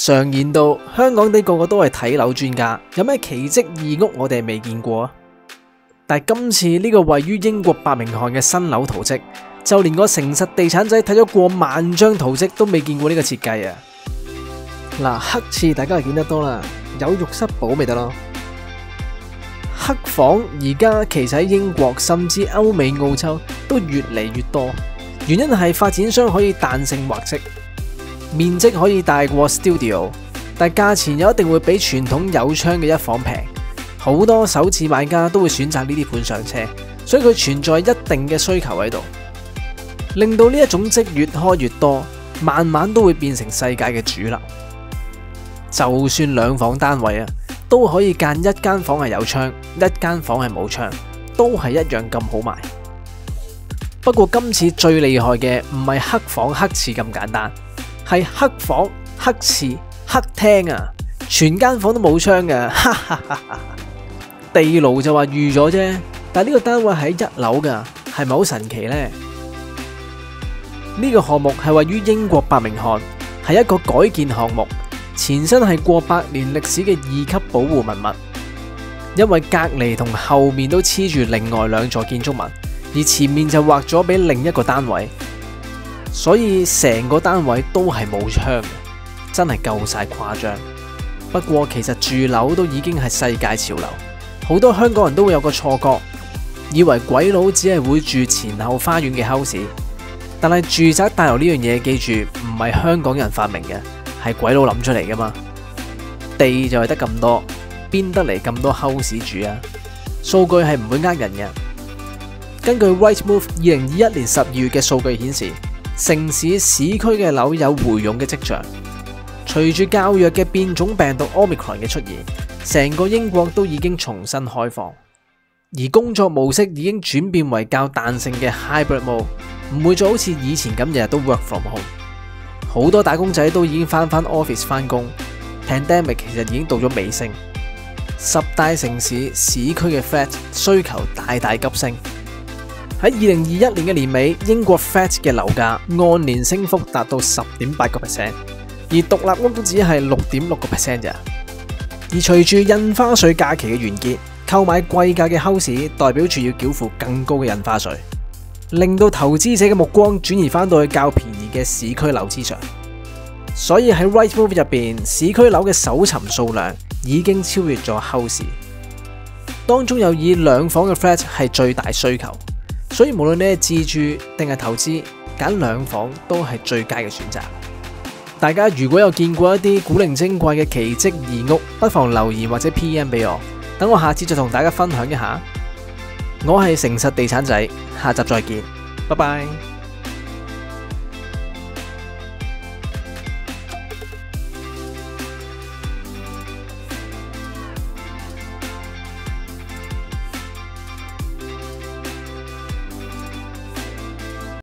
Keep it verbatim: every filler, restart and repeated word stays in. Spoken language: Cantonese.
常言道，香港地個個都係睇樓專家，有咩奇蹟異屋我哋係未見過啊？但係今次呢個位於英國伯明翰嘅新樓圖則，就連個誠實地產仔睇咗過萬張圖則都未見過呢個設計啊！嗱，黑廁大家係見得多啦，有浴室寶咪得咯。黑房而家其實喺英國甚至歐美澳洲都越嚟越多，原因係發展商可以彈性畫則，面積可以大過 studio， 但價錢又一定會比傳統有窗嘅一房平。好多首次買家都會選擇呢啲盤上車，所以佢存在一定嘅需求喺度，令到呢一種則越開越多，慢慢都會變成世界嘅主流。就算兩房單位啊，都可以間一間房係有窗，一間房係冇窗，都係一樣咁好賣。不過今次最厲害嘅唔係黑房黑廁咁簡單，係黑房黑廁黑廳啊！全間房都冇窗嘅，哈哈哈哈！地牢就話預咗啫，但係呢個單位喺一樓噶，係咪好神奇呢？呢個項目係位於英國伯明翰，係一個改建項目，前身係過百年歷史嘅二級保護文物，因為隔籬同後面都黐住另外兩座建築物，而前面就劃咗俾另一個單位，所以成個單位都係冇窗嘅，真係夠晒誇張。不過其實住樓都已經係世界潮流，好多香港人都會有個錯覺，以為鬼佬只係會住前後花園嘅 house， 但係住宅大樓呢樣嘢，記住唔係香港人發明嘅，係鬼佬諗出嚟噶嘛。地就係得咁多，邊得嚟咁多 house 住啊？數據係唔會呃人嘅。根據 Rightmove 二零二一年十二月嘅數據顯示，城市市區嘅樓有回勇嘅跡象。隨住較弱嘅變種病毒 Omicron 嘅出現，成個英國都已經重新開放，而工作模式已經轉變為較彈性嘅 hybrid mode， 唔會再好似以前咁日日都 work from home。好多打工仔都已經翻返 office 翻工 ，pandemic 其實已經到咗尾聲。十大城市市區嘅 flat 需求大大急升。喺二零二一年嘅年尾，英國 flat 嘅樓價按年升幅達到十點八個 percent。而獨立屋都只係六點六個 percent 咋。而隨住印花稅假期嘅完結，購買貴價嘅 house 代表住要繳付更高嘅印花稅，令到投資者嘅目光轉移翻到去較便宜嘅市區樓之上。所以喺 Rightmove 入邊，市區樓嘅搜尋數量已經超越咗 house， 當中又以兩房嘅 flat 係最大需求，所以無論你係自住定係投資，揀兩房都係最佳嘅選擇。大家如果有見過一啲古靈精怪嘅奇蹟異屋，不妨留言或者 P M 俾我，等我下次再同大家分享一下。我係誠實地產仔，下集再見，拜拜。